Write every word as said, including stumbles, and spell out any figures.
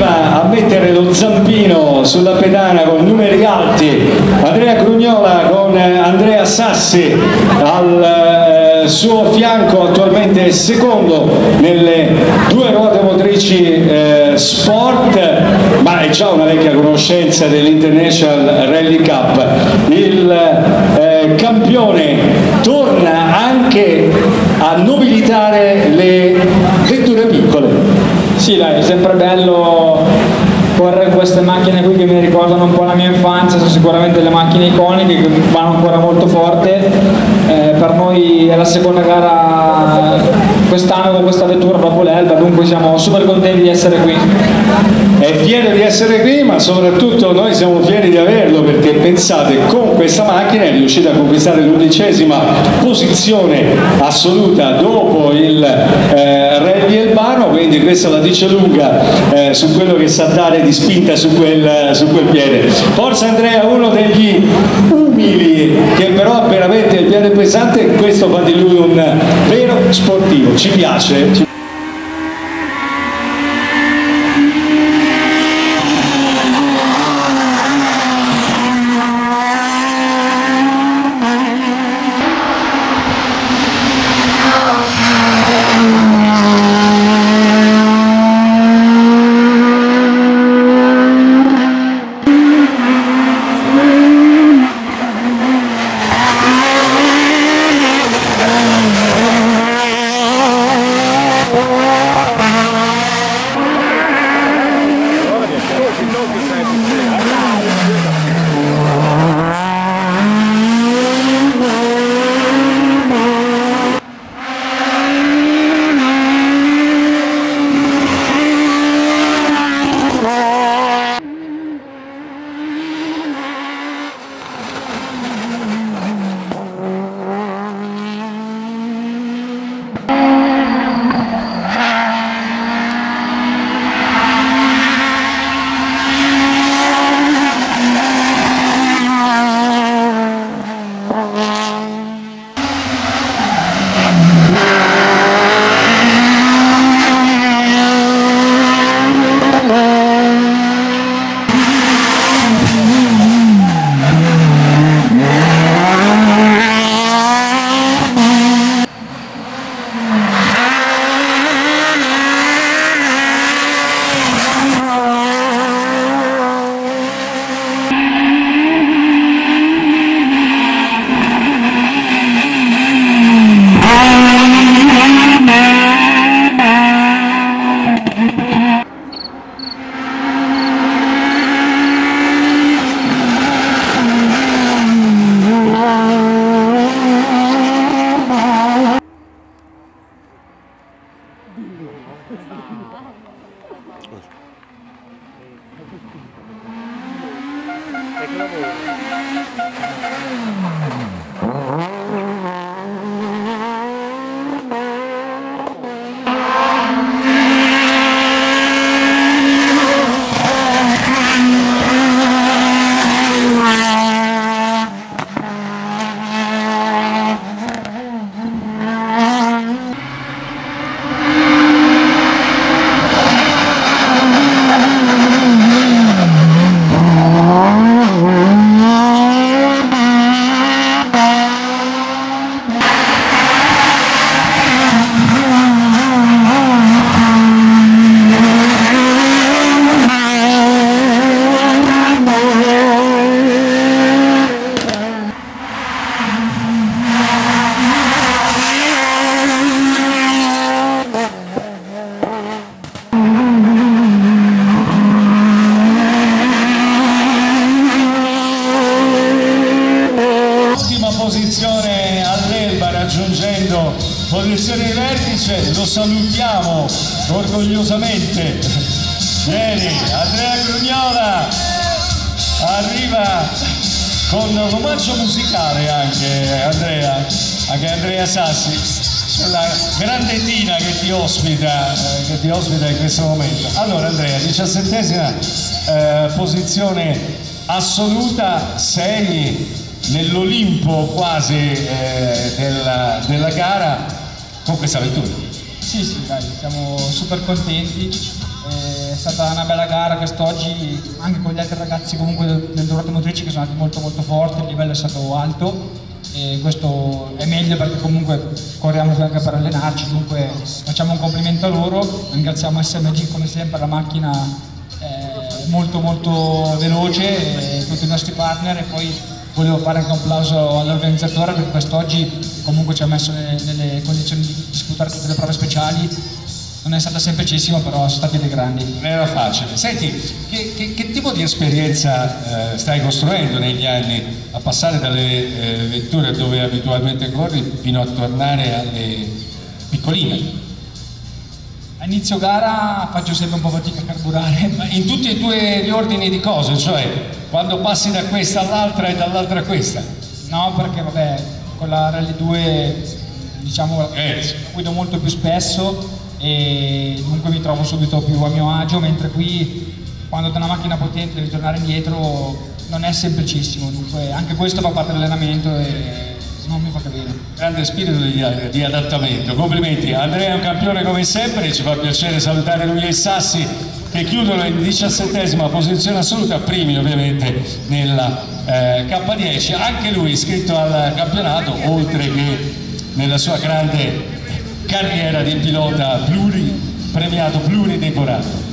arriva a mettere lo zampino sulla pedana con numeri alti Andrea Grugnola con Andrea Sassi al eh, suo fianco, attualmente secondo nelle due ruote motrici eh, sport, ma è già una vecchia conoscenza dell'International Rally Cup. Il eh, campione torna anche a nobilitare le vetture piccole. Sì, dai, è sempre bello correre in queste macchine qui che mi ricordano un po' la mia infanzia, sono sicuramente le macchine iconiche che vanno ancora molto forte. Eh, per noi è la seconda gara quest'anno con questa vettura dopo l'Elba, dunque siamo super contenti di essere qui. È fiero di essere qui, ma soprattutto noi siamo fieri di averlo, perché pensate, con questa macchina è riuscita a conquistare l'undicesima posizione assoluta dopo il eh, Rally Elbano, quindi questo la dice lunga eh, su quello che sa dare di spinta su quel, su quel piede. Forza Andrea, uno degli umili che però ha veramente il piede pesante, questo fa di lui un vero sportivo, ci piace. Posizione all'Elba, raggiungendo posizione di vertice, lo salutiamo orgogliosamente. Bene, Andrea Grugnola arriva con un omaggio musicale anche Andrea, anche Andrea Sassi, c'è la grande Tina che ti ospita, eh, che ti ospita in questo momento. Allora Andrea, diciassettesima eh, posizione assoluta, sei nell'Olimpo quasi eh, della, della gara con questa vettura. Sì, sì, dai, siamo super contenti. Eh, è stata una bella gara quest'oggi, anche con gli altri ragazzi comunque del, del Dorate Motrici che sono andati molto molto forti, il livello è stato alto e questo è meglio perché comunque corriamo qui anche per allenarci, dunque facciamo un complimento a loro, ringraziamo S M G come sempre, la macchina è molto molto veloce e tutti i nostri partner, e poi volevo fare anche un applauso all'organizzatore perché quest'oggi comunque ci ha messo nelle, nelle condizioni di disputare tutte le prove speciali. Non è stata semplicissima, però sono stati dei grandi. Non era facile. Senti, che, che, che tipo di esperienza eh, stai costruendo negli anni a passare dalle eh, vetture dove abitualmente corri fino a tornare alle piccoline? A inizio gara faccio sempre un po' fatica a carburare. Ma in tutti e due gli ordini di cose, cioè quando passi da questa all'altra e dall'altra a questa? No, perché vabbè, con la Rally due diciamo eh. guido molto più spesso e dunque mi trovo subito più a mio agio, mentre qui quando da una macchina potente devi tornare indietro non è semplicissimo, dunque anche questo fa parte dell'allenamento e non mi fa capire. Grande spirito di, di adattamento, complimenti. Andrea è un campione come sempre, ci fa piacere salutare lui e i Sassi che chiudono in diciassettesima posizione assoluta, primi ovviamente nella eh, K dieci, anche lui iscritto al campionato, oltre che nella sua grande carriera di pilota pluripremiato, pluridecorato.